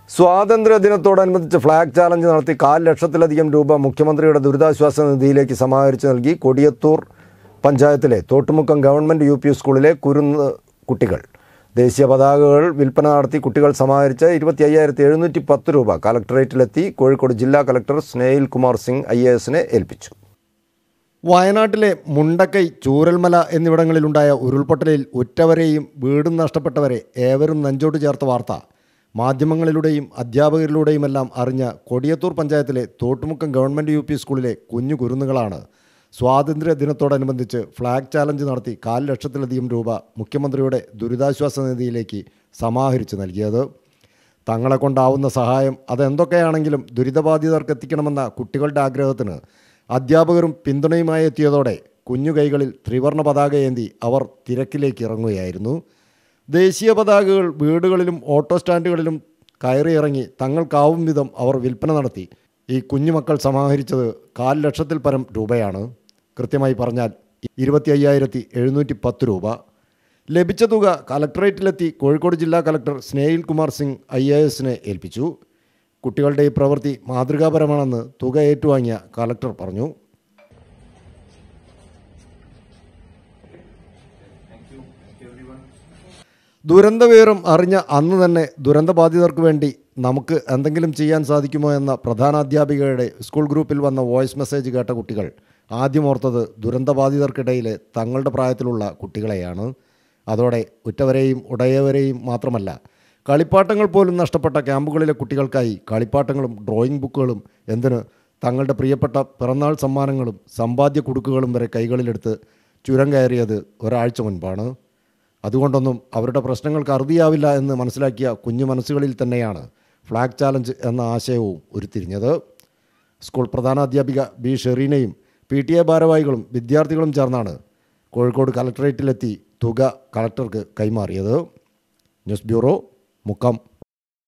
സ്വാതന്ത്ര്യദിനത്തോടനുബന്ധിച്ച് flag challenge നടത്തി 4 ലക്ഷത്തിലധികം രൂപ മുഖ്യമന്ത്രിയുടെ ദുരിതാശ്വാസ നിധിയിലേക്ക് സമാഹരിച്ച് നൽകി കൊടിയത്തൂർ പഞ്ചായത്തിലെ തോട്ടുമുക്കം ഗവൺമെൻറ് UP സ്കൂളിലെ കുട്ടികൾ. ദേശീയ പതാകകൾ വിൽപ്പന നടത്തി കുട്ടികൾ സമാഹരിച്ച 25,710 രൂപ കളക്ടറേറ്റിലെത്തി കോഴിക്കോട് ജില്ലാ കളക്ടർ സ്നേഹിൽ കുമാർ സിംഗ് IAS ഏൽപ്പിച്ചു. വയനാട്ടിലെ മുണ്ടക്കൈ, ചൂരൽമല എന്നിവിടങ്ങളിലുണ്ടായ ഉരുൾപൊട്ടലിൽ ഉറ്റവരെയും വീടും നഷ്ടപ്പെട്ടവരെ ഏവരും നെഞ്ചോട് ചേർത്ത വാർത്ത മാധ്യമങ്ങളിലൂടെയും അധ്യാപകരിലൂടെയുമെല്ലാം അറിഞ്ഞ കൊടിയത്തൂർ പഞ്ചായത്തിലെ തോട്ടുമുക്കം ഗവൺമെൻറ് UP സ്കൂളിലെ കുഞ്ഞു കുരുന്നുകളാണ് സ്വാതന്ത്ര്യ ദിനത്തോടനുബന്ധിച്ച് ഫ്ലാഗ് ചാലഞ്ച് നടത്തി 4 ലക്ഷത്തിലധികം രൂപ മുഖ്യമന്ത്രിയുടെ ദുരിതാശ്വാസ നിധിയിലേക്ക് സമാഹരിച്ച് നൽകിയത്. തങ്ങളെ കൊണ്ടാവുന്ന സഹായം അതെന്തൊക്കെയാണെങ്കിലും ദുരിതബാധിതർക്ക് എത്തിക്കണമെന്ന കുട്ടികളുടെ ആഗ്രഹത്തിന് അധ്യാപകരും പിന്തുണയുമായി എത്തിയതോടെ കുഞ്ഞു കൈകളിൽ ത്രിവർണ്ണ പതാകയേന്തി അവർ തിരക്കിലേക്ക് ഇറങ്ങുകയായിരുന്നു. ദേശീയ പതാകകൾ വീടുകളിലും ഓട്ടോ സ്റ്റാൻഡുകളിലും കയറിയിറങ്ങി തങ്ങൾക്കാവും വിധം അവർ വിൽപ്പന നടത്തി. ഈ കുഞ്ഞുമക്കൾ സമാഹരിച്ചത് 4 ലക്ഷത്തിൽ പരം രൂപയാണ്. കൃത്യമായി പറഞ്ഞാൽ 25,710 രൂപ. ലഭിച്ച തുക കളക്ടറേറ്റിലെത്തി കോഴിക്കോട് ജില്ലാ കളക്ടർ സ്നേഹിൽ കുമാർ സിംഗ് IAS ഏൽപ്പിച്ചു. കുട്ടികളുടെ ഈ പ്രവൃത്തി മാതൃകാപരമാണെന്ന് തുക ഏറ്റുവാങ്ങിയ കളക്ടർ പറഞ്ഞു. ദുരന്തവിവരം അറിഞ്ഞ അന്ന് തന്നെ ദുരന്തബാധിതർക്ക് വേണ്ടി നമുക്ക് എന്തെങ്കിലും ചെയ്യാൻ സാധിക്കുമോ എന്ന പ്രധാനാധ്യാപികയുടെ സ്കൂൾ ഗ്രൂപ്പിൽ വന്ന വോയിസ് മെസ്സേജ് കേട്ട കുട്ടികൾ ആദ്യം ഓർത്തത് ദുരന്തബാധിതർക്കിടയിലെ തങ്ങളുടെ പ്രായത്തിലുള്ള കുട്ടികളെയാണ്. അതോടെ ഉറ്റവരെയും ഉടയവരെയും മാത്രമല്ല, കളിപ്പാട്ടങ്ങൾ പോലും നഷ്ടപ്പെട്ട ക്യാമ്പുകളിലെ കുട്ടികൾക്കായി കളിപ്പാട്ടങ്ങളും ഡ്രോയിങ് ബുക്കുകളും എന്തിന് തങ്ങളുടെ പ്രിയപ്പെട്ട പിറന്നാൾ സമ്മാനങ്ങളും സമ്പാദ്യ കുടുക്കുകളും വരെ കൈകളിലെടുത്ത് ചുരം കയറിയത് ഒരാഴ്ച മുൻപാണ്. അതുകൊണ്ടൊന്നും അവരുടെ പ്രശ്നങ്ങൾക്ക് അറുതിയാവില്ല എന്ന് മനസ്സിലാക്കിയ കുഞ്ഞു മനസ്സുകളിൽ തന്നെയാണ് ഫ്ലാഗ് ചാലഞ്ച് എന്ന ആശയവും ഉരുത്തിരിഞ്ഞത്. സ്കൂൾ പ്രധാനാധ്യാപിക B ഷെറീനയും PTA ഭാരവാഹികളും വിദ്യാർത്ഥികളും ചേർന്നാണ് കോഴിക്കോട് കളക്ടറേറ്റിലെത്തി തുക കളക്ടർക്ക് കൈമാറിയത്. News bureau, Mukkam.